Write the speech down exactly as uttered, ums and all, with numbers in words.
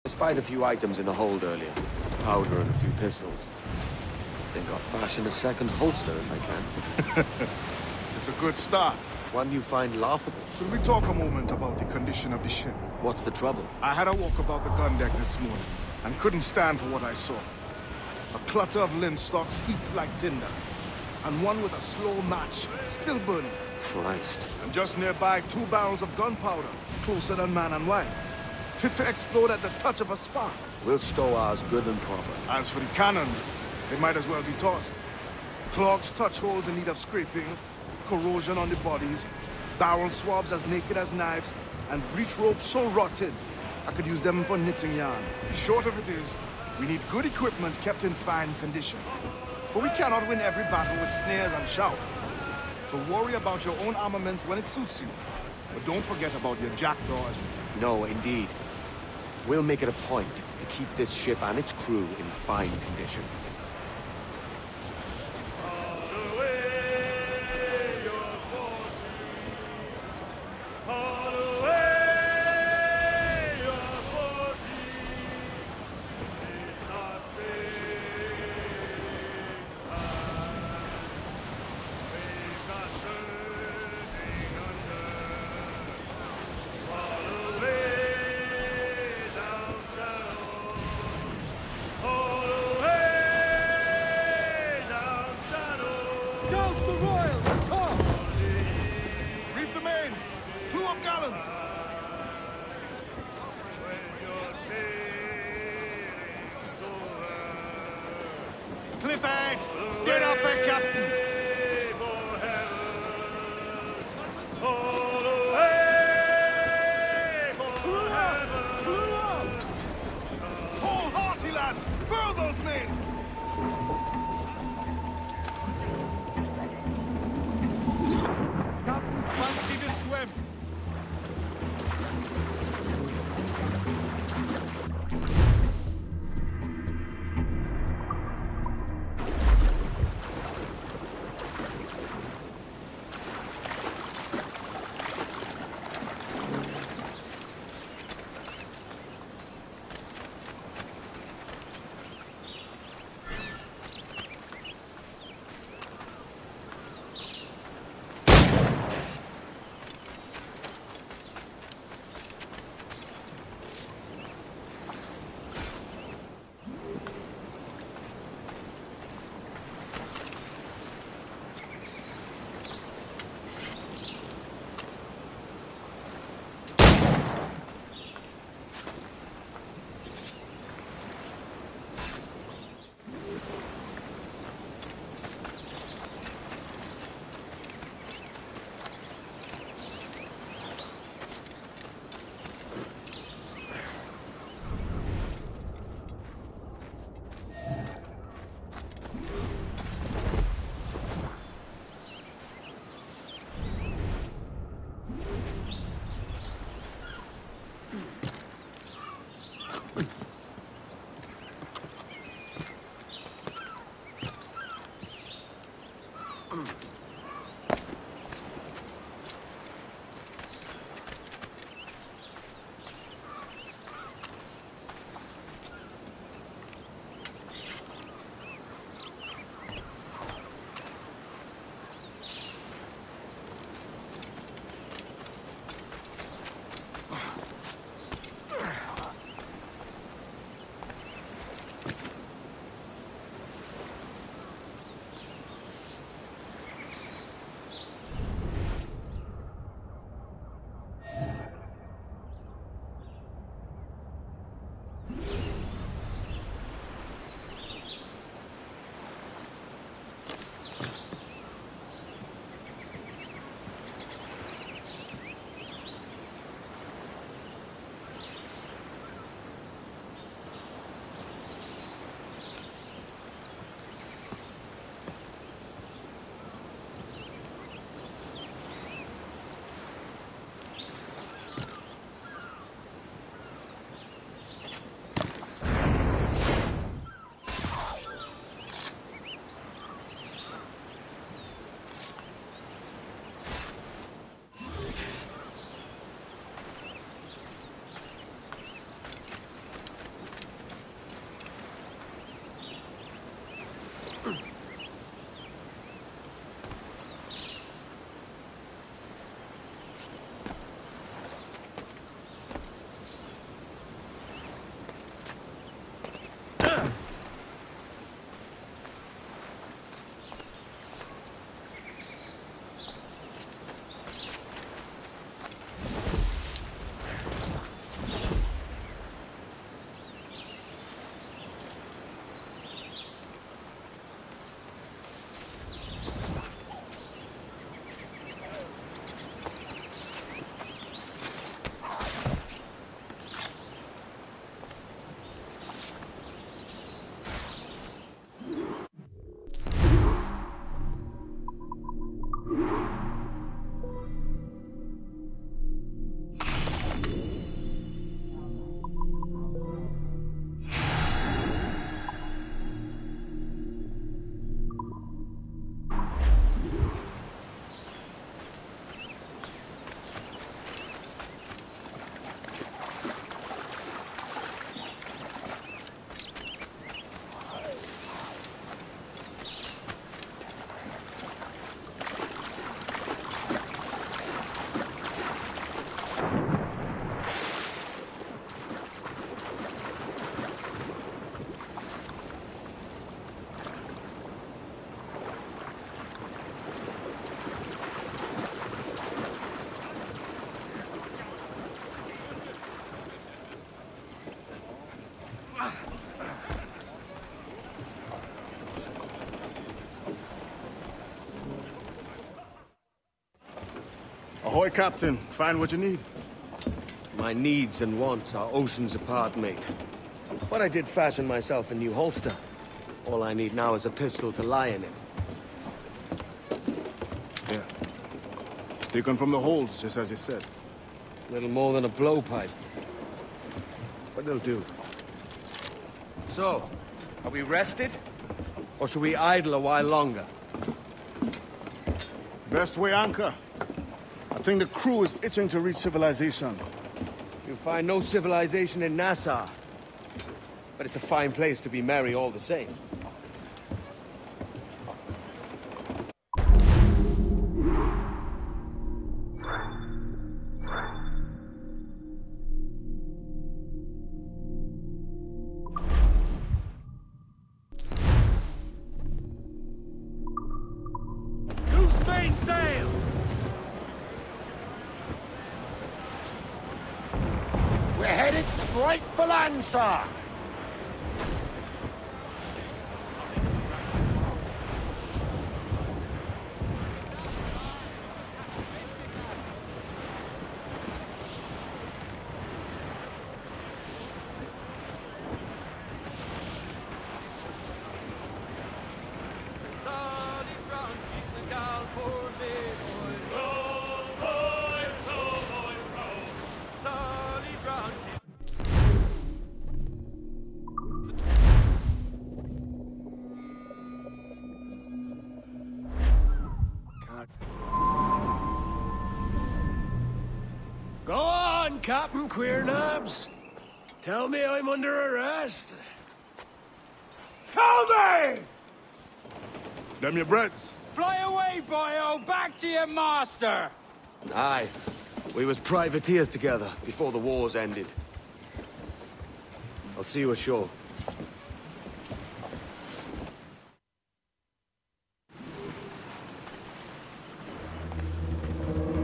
I spied a few items in the hold earlier. Powder and a few pistols. I think I'll fashion a second holster if I can. It's a good start. One you find laughable. Could we talk a moment about the condition of the ship? What's the trouble? I had a walk about the gun deck this morning, and couldn't stand for what I saw. A clutter of linstocks heaped like tinder, and one with a slow match, still burning. Christ. And just nearby, two barrels of gunpowder, closer than man and wife. Fit to explode at the touch of a spark. We'll stow ours good and proper. As for the cannons, they might as well be tossed. Clogs touch holes in need of scraping, corrosion on the bodies, barrel swabs as naked as knives, and breech ropes so rotted, I could use them for knitting yarn. Short of it is, we need good equipment kept in fine condition. But we cannot win every battle with snares and shouts. So worry about your own armament when it suits you. But don't forget about your jackdaws. No, indeed. We'll make it a point to keep this ship and its crew in fine condition. Clifford! Steer up there, Captain! Wholehearty, lads! Further, men! Captain, fancy to swim! Ahoy, Captain. Find what you need. My needs and wants are oceans apart, mate. But I did fashion myself a new holster. All I need now is a pistol to lie in it. Yeah. Taken from the holds, just as you said. Little more than a blowpipe. But it'll do. So, are we rested? Or should we idle a while longer? Best way anchor. I think the crew is itching to reach civilization. You'll find no civilization in Nassau. But it's a fine place to be merry all the same. We're headed straight for land, sir. Go on, Captain Queernabs. Tell me I'm under arrest. Tell me! Them your breads. Fly away, boyo! Back to your master! Aye. We was privateers together before the wars ended. I'll see you ashore.